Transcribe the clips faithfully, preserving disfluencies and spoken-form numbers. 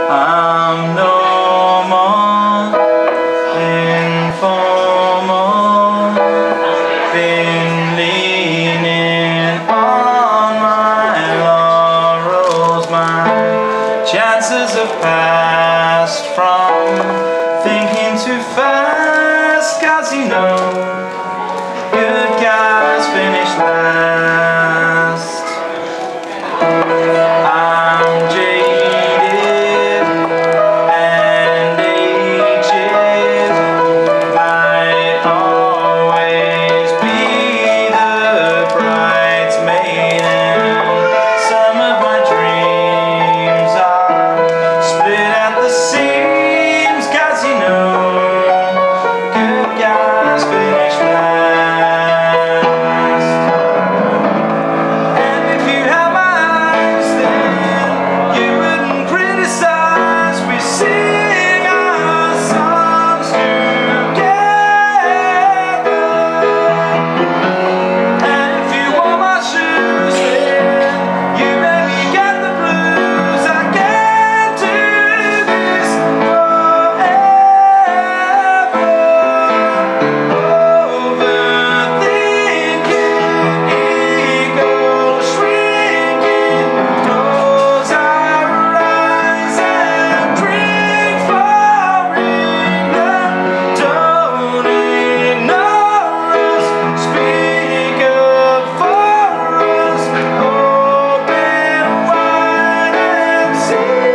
I'm no more informal. Been leaning on my laurels. My chances have passed from thinking too fast, 'cause you know good guys finish last. I'm jaded and aged, might always be the bridesmaid, and some of my dreams are split at the seams, 'cause you know good guys finish last. And if you have my eyes, then you wouldn't criticize. We sing our songs together. And if you want my shoes, then you maybe got the blues. I can't do this forever. Overthinking, ego shrinking, close our eyes and drink for England. Don't ignore us, speak up for us, open wide and see.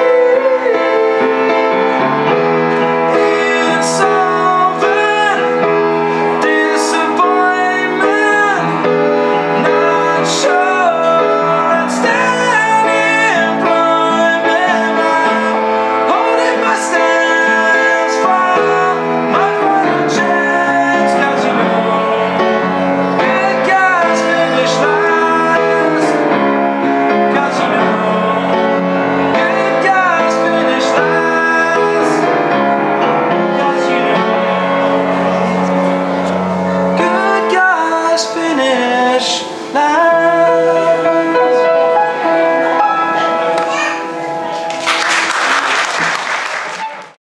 Insolvent, disappointment, not sure and stand employment. I'm holding my stance for my final chance, 'cause you know good guys finish last. 'Cause you know good guys finish last. 'Cause you know good guys finish last.